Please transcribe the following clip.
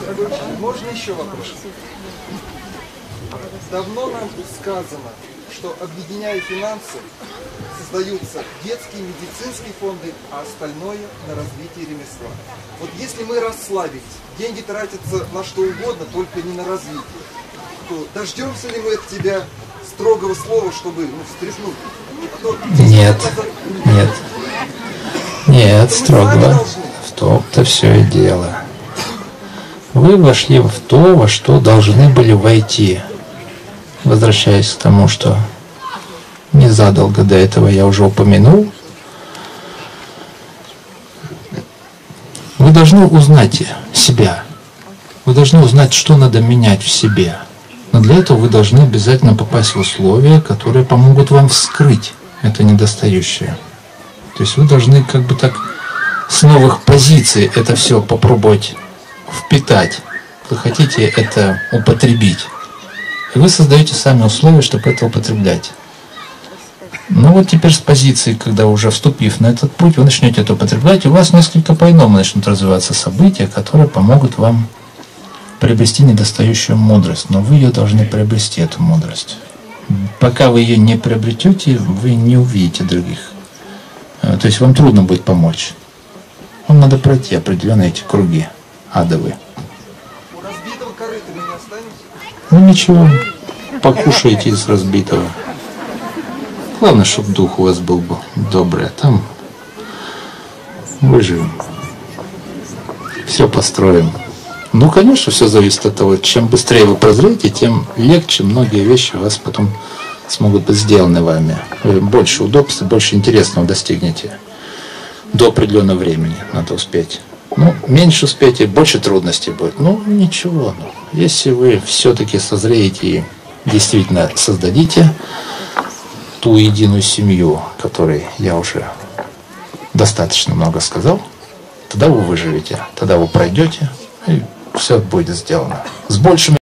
Можно еще вопрос? Давно нам сказано, что, объединяя финансы, создаются детские медицинские фонды, а остальное на развитие ремесла. Вот если мы расслабились, деньги тратятся на что угодно, только не на развитие, то дождемся ли мы от тебя строгого слова, чтобы встряхнуть? Нет, строго. В том-то все и дело. Вы вошли в то, во что должны были войти. Возвращаясь к тому, что незадолго до этого я уже упомянул, вы должны узнать себя. Вы должны узнать, что надо менять в себе. Но для этого вы должны обязательно попасть в условия, которые помогут вам вскрыть это недостающее. То есть вы должны как бы так с новых позиций это все попробовать впитать. Вы хотите это употребить. И вы создаете сами условия, чтобы это употреблять. Ну вот теперь с позиции, когда уже вступив на этот путь, вы начнете это употреблять, и у вас несколько по-иному начнут развиваться события, которые помогут вам приобрести недостающую мудрость. Но вы ее должны приобрести, эту мудрость. Пока вы ее не приобретете, вы не увидите других. То есть вам трудно будет помочь. Вам надо пройти определенные эти круги адовые. У разбитого корыта вы не останетесь? Ну ничего, покушайте из разбитого. Главное, чтобы дух у вас был бы добрый, а там выживем. Все построим. Ну, конечно, все зависит от того, чем быстрее вы прозреете, тем легче многие вещи у вас потом смогут быть сделаны вами. Вы больше удобств, больше интересного достигнете. До определенного времени надо успеть. Ну, меньше успеете, больше трудностей будет. Ну, ничего. Если вы все-таки созреете и действительно создадите ту единую семью, о которой я уже достаточно много сказал, тогда вы выживете, тогда вы пройдете, и все будет сделано. С большими